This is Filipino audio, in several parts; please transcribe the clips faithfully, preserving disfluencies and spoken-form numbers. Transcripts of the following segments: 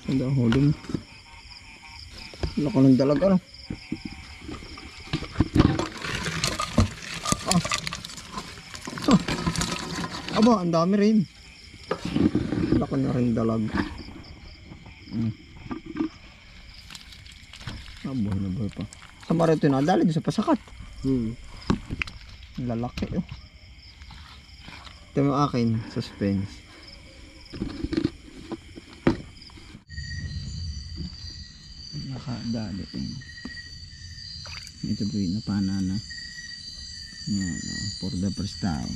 Saan daw huli mo? Lako ng dalaga no? Ah. Ah. Aba, ang dami rin. Lako na rin dalag. Hmm. Ah, buhay na buhay pa. Sa marito na, dali doon sa pasakat. Hmm. Lalaki oh. Ito yung akin, suspense. Nakadali eh. Ito po yung napanana. Yan oh, for the first time.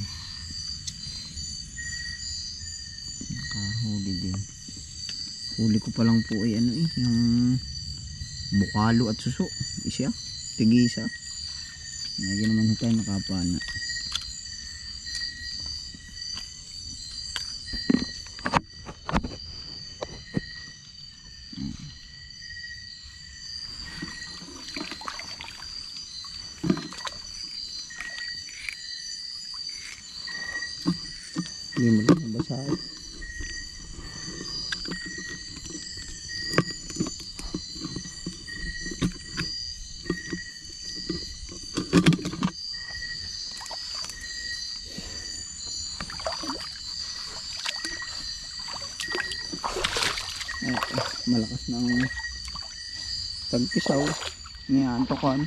Nakahuli din. Huli ko pa lang po ay ano eh, yung bukalo at suso. Isya, tigisa. Lagi naman tayo nakapana. Hindi mo lang nabasahin. Malakas ng tagpisaw ngayon tokan.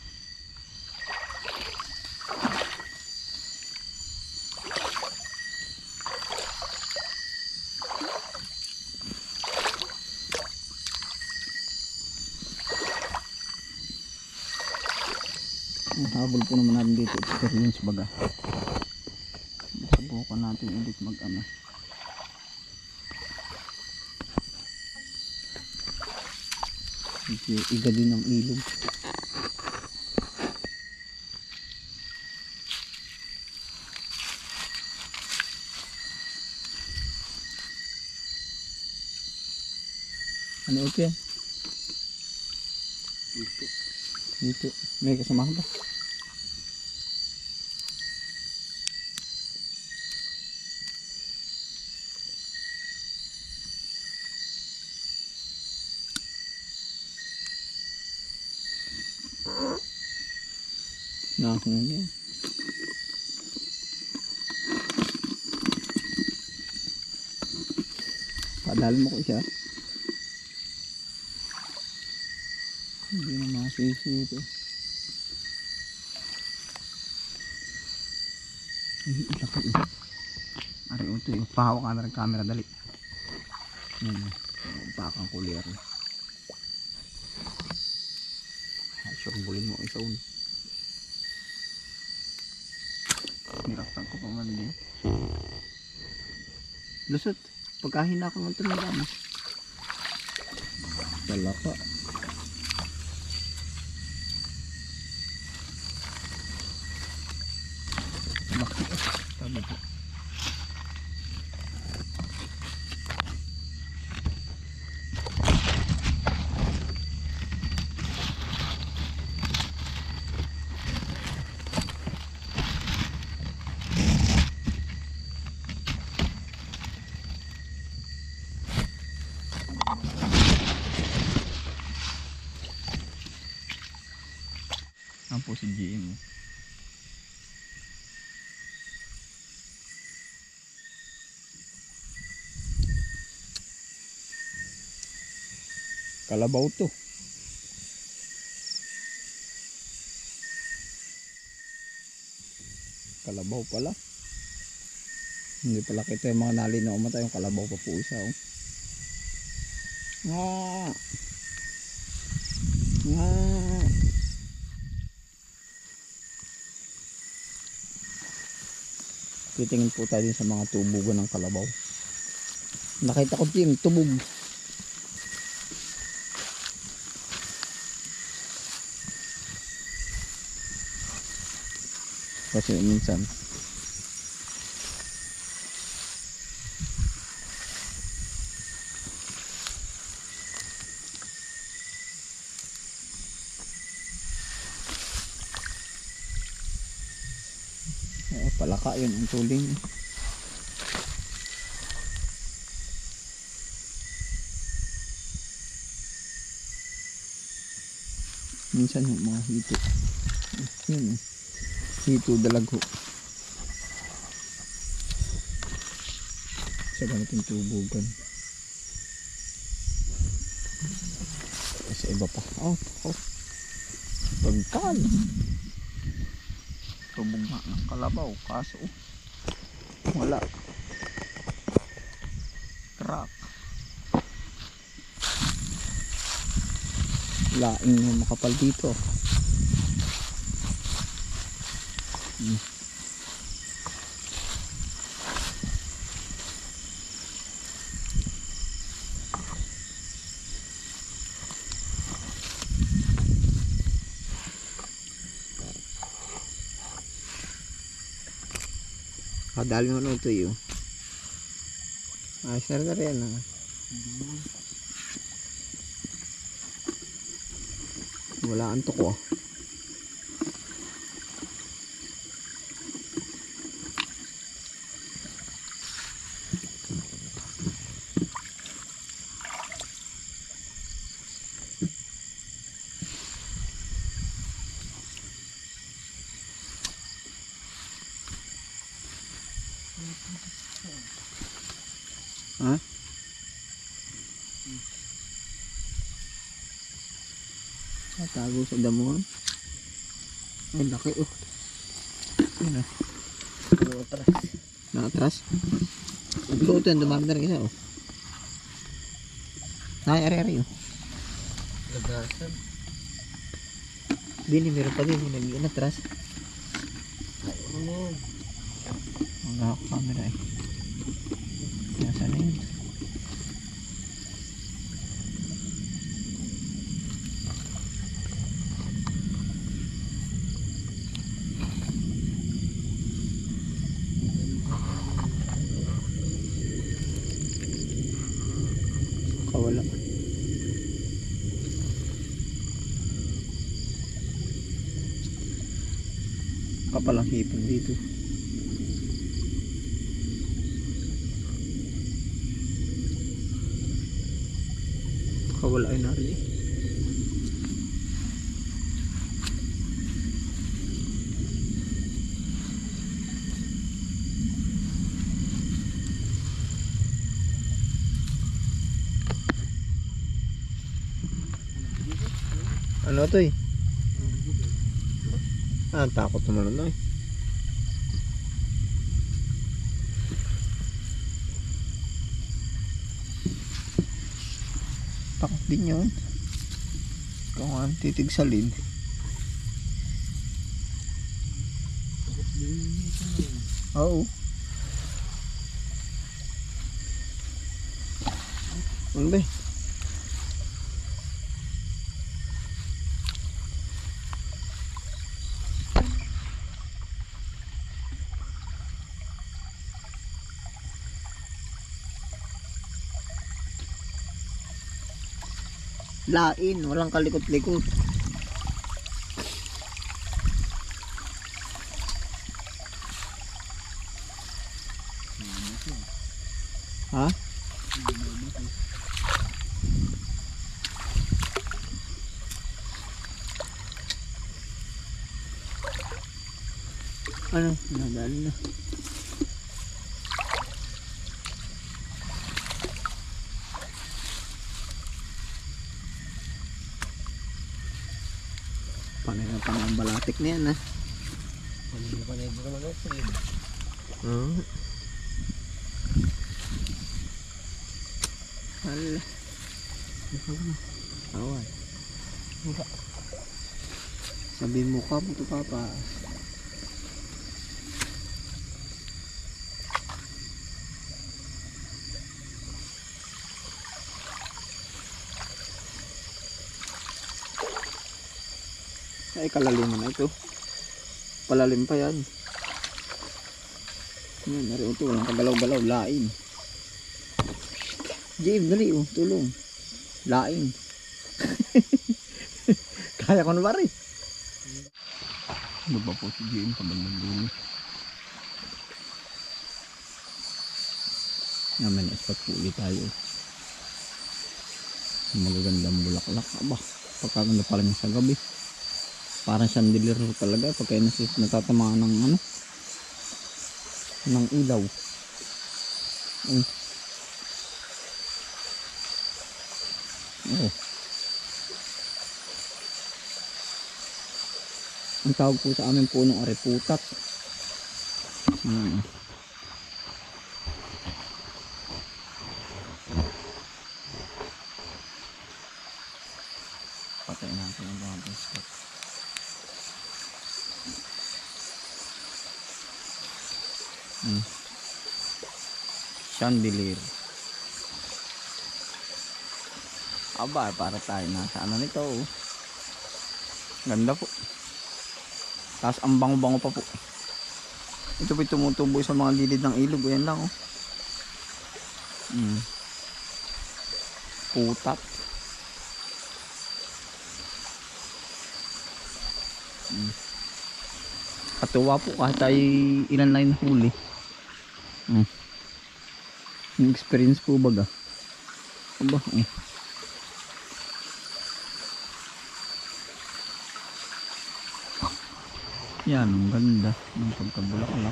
Ang habol po naman natin dito, experience baga. Subukan natin ulit mag ano. Iga din ang ilog. Ano ito yan? Dito. Dito. May kasamahan ba? Nakakong yan. Padal mo ko siya. Hindi na masisi ito. Ay, ilaki ito. Ari ito yung pahawak ka na rin camera dali. Yan o. Pakang kulir. Surbulin mo isa un. Niraktan ko pa man din. Lusot. Pagkahina ko ng tumigan. Talaka. Laki. Tabi po. Ang po si G M. Kalabaw to. Kalabaw pala. Hindi pala kita yung mga nalinaw mata, yung kalabaw pa po isa oh. Nga. Nga. Titingin po tayo sa mga tubugan ng kalabaw. Nakita ko din tubog. Kasi minsan eh, palaka yun ang tuling. Minsan ho, mga hito. Yun oh. Hito dalagho. Sa ganitong tubugan. Sa iba pa. Oh, oh. Pagkal. Tubog nga ng kalabaw. Kaso, wala. Crack. Laing yung makapal dito. Hmm. Kadali mo nung tuyo. Ayos na rin ha. Wala ang tuko. Ha? Natago sa damuhan. Ay, laki oh. Yun ah. Nakatras. Nakatras? Nagluto yan, dumami na rin isa oh. Nakay-ari-ari oh. Lagasan. Dini, meron pa din. Nag-inatras. Ay, ano? Ang nakakamera eh. Nasaan na yun? Kawala. Kapalang hipon dito. Kawala ay nari eh. Ano to eh? Ah, takot naman ano eh. Takot din yun. Kung ang titigsalin. Oo. Ano ba eh? Lain, walang kalikot-likot. Ha? Ano? Nadali na. Panay na panay ang balatik na yan ha. Panay na panay dito naman ako yun. Oo. Hala. Awan. Mukha. Sabi mo ka mo ito papa. Ay kalaliman na ito. Palalim pa yan. Yan, narin ito. Walang kagalaw-galaw. Lain. Jim, dali oh. Tulong. Lain. Kaya ko na ba rin? Ano ba po si Jim? Pabandang dulo. Naman spot po ulit tayo. Magagandang bulaklak. Aba, pagkaganda pala niya sa gabi. Parang chandelier talaga pagka nasit natatamaan ng ano ng ilaw. Ay. Oh. Ang tawag po sa amin punong areputat. Hmm. Patay natin ang mga biscuit. Hmm. Chandelier. Aba, para tayo nasa ano nito. Oh. Ganda po. Tapos ang bango-bango pa po. Ito po tumutubo sa mga gilid ng ilog. Ayan lang oh. Hmm. Putat. Hmm. Katuwa po kahit tayo ilan lang yung huli. Hmm. Yung experience po baga. Aba, oh. Yan, ang ganda ng pagkabulaklak.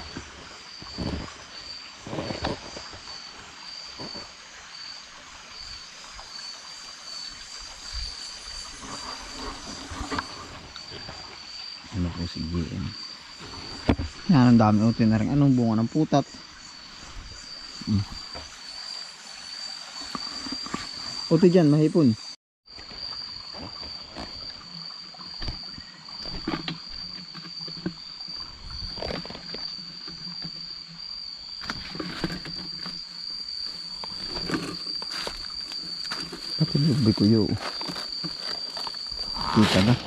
Ano po si G M? Yan, ang dami utin na rin. Anong bunga ng putat? Hmm. Uti dyan, mahipon. Pati lubi ko yun. Kita na.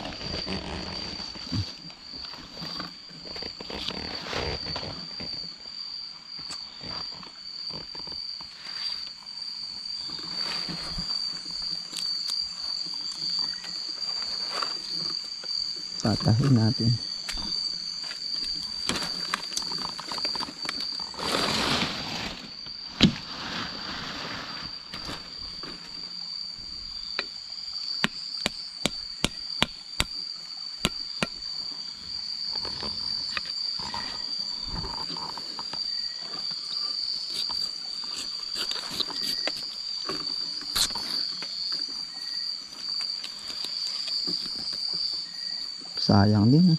Tatahin natin. Sayang din.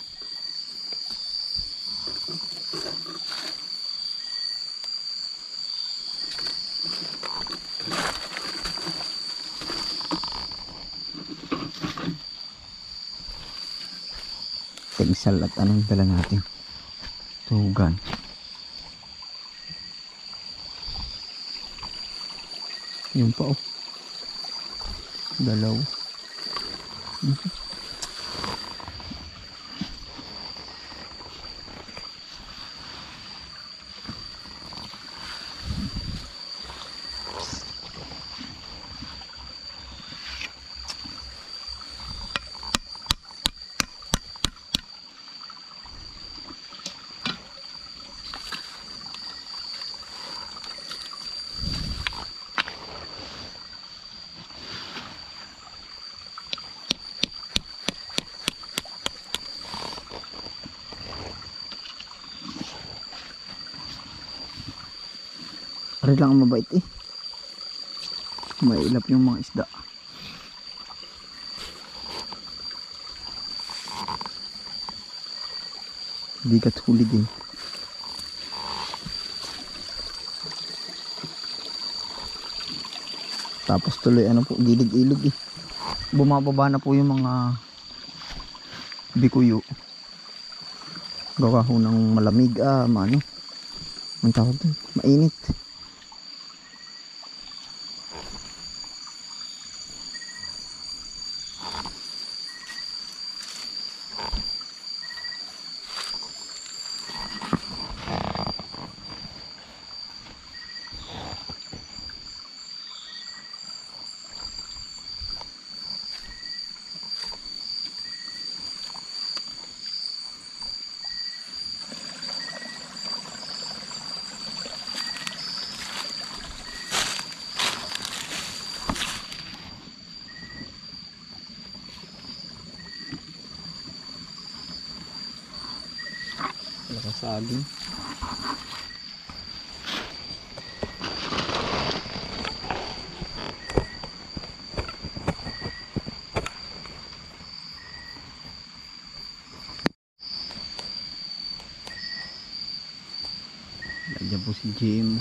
Tegsal at anong dala natin? Tugan. Yun pa oh. Dalaw. Mm-hmm. Pare lang ang mabait eh. Mailap yung mga isda. Bigat huli din. Tapos tuloy ano po, gilid ilog eh. Bumababa na po yung mga bikuyo. Gawa ho ng malamig ah, ano. Ang tawag doon, mainit. saging. Nandiyan po si Jim.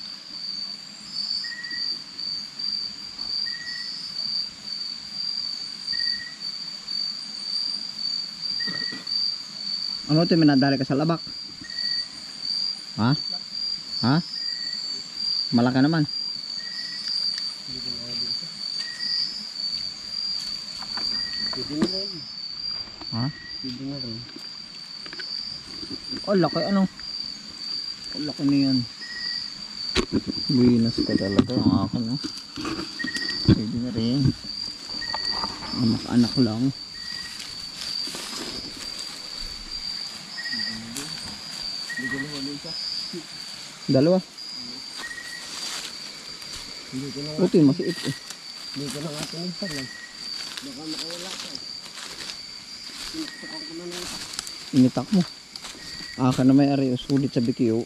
Ano ito, minadali ka sa labak? Ha? Ha? Malaki naman. Pwede na rin. Ha? Pwede na rin. Oh, laki ano? Oh, laki na yan. Buinas ka talaga ang akin, no? Pwede na rin. Anak-anak lang. Dalawa. Hindi ko na nga. Puti, masiit eh. Hindi ko na nga tinigsan lang. Baka makawala ka eh. Tinigsakan ko na na ito. Initak mo. Aka na may ari, sulit sa bikiyo.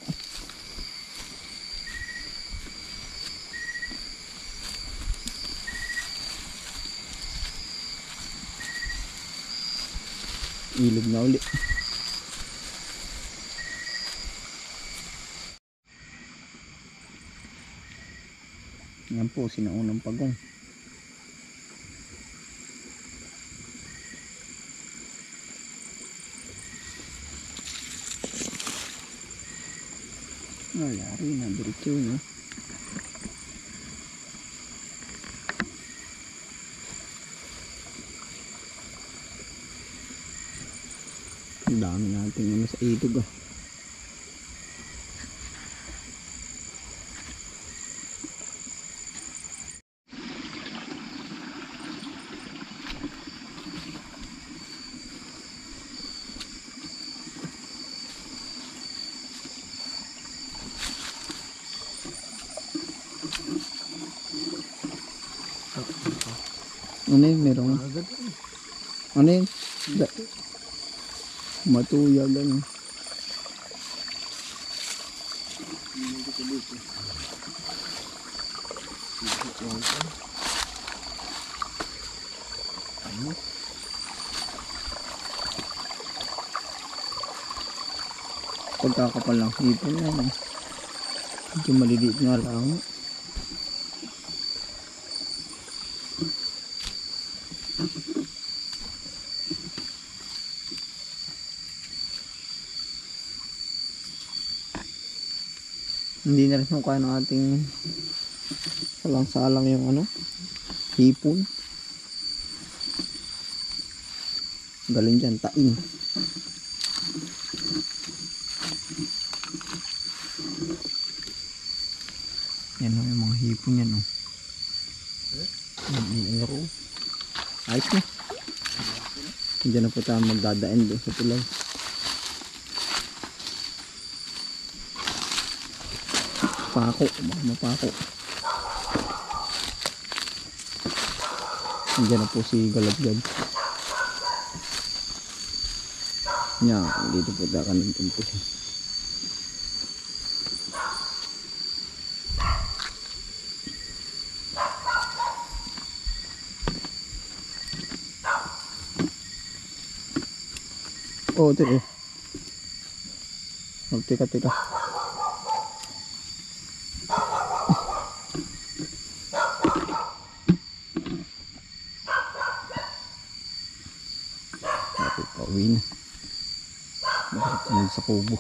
Ilog na uli. Yan po, sinaunang pagong. Wala rin, nabiritso no. Ang dami natin ano sa ilog ah. Ano yun? Merong Agad eh. ano yun? Da matuyag ano. Hindi ko dito. Ano? Pagkakapal lang hipon yan eh. Medyo maliliit nga lang. Hindi na rin mukha ng ating salang-salang yung ano, hipon. Galing dyan, tain. Yan o, yung mga hipon yan o. Yan, yan, yan, yan. Ayos na. Diyan na po tayo magdadain doon sa tulay. Pako, baka mapako. Diyan na po si Galagad. Yan, dito po tayo kanintong po siya. Oh, teka. Oh, teka, teka. Tapos pauwi na. Bakit kami sa kubo?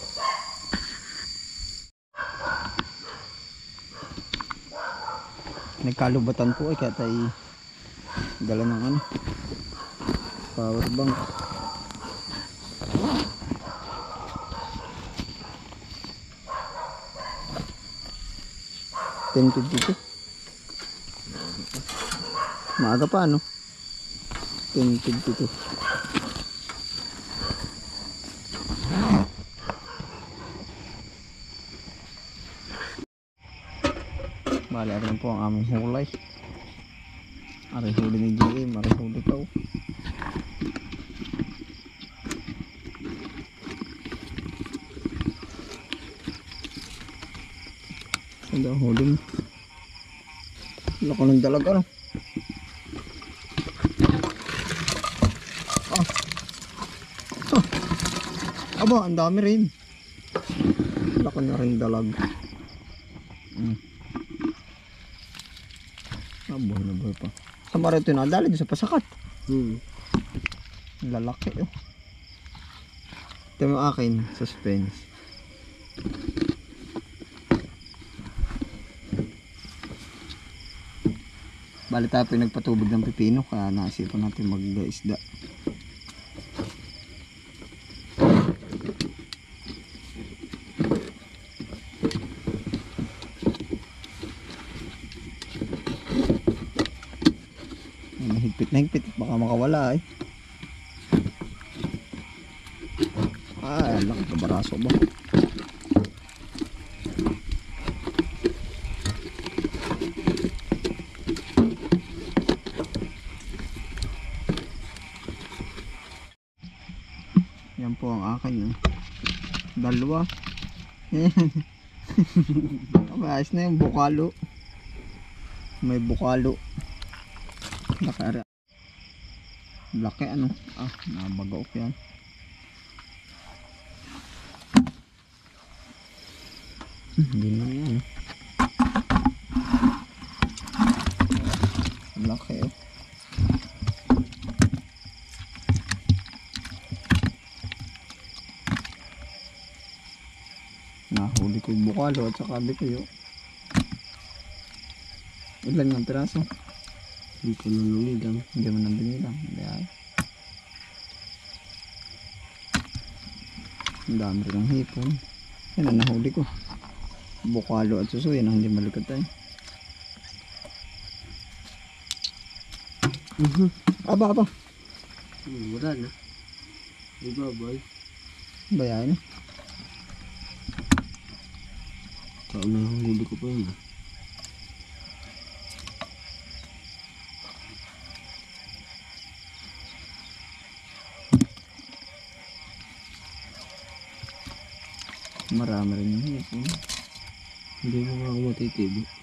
Nagkalubatan po ay kaya tayo dala ng ano, power bank. ten fifty-two. Maaga pa ano? ten fifty-two. Bali, rin po ang aming hulay. Ari huli ni G M, ari huli ko. Ganda ang huli mo. Laki ng dalaga, no? Ah. Ah. Aba, ang dami rin. Laki na rin dalag. Hmm. Ah, buhay na buhay pa. Sa marito na, dali din sa pasakat. Hmm. Lalaki, oh. Ito yung akin, suspense. Bali tayo po yung nagpatubig ng pipino, kaya naisipan natin mag-isda. Higpit na higpit, baka makawala eh. Ah, laki ka baraso ba? Yan po ang akin. Eh. Dalawa. Ayos na yung bukalo. May bukalo. Laki, laki ano. Ah, nabagaok yan. Hindi na yan. Laki oh. Nahuli ko yung bukalo at saka bikuyo. Ilan yung piraso? Hindi ko nanunigang. Hindi mo nang binilang. Hindi ay. Ang dami rin ang hipon. Yan ang nahuli ko. Bukalo at suso. Yan ang hindi malikot tayo. Mhm. Aba, aba. Hmm, wala na. Iba boy. Bayain na. Taon na yung huli ko pa yun ah. Marami rin yung hipon. Hindi mo nga ako matitibo.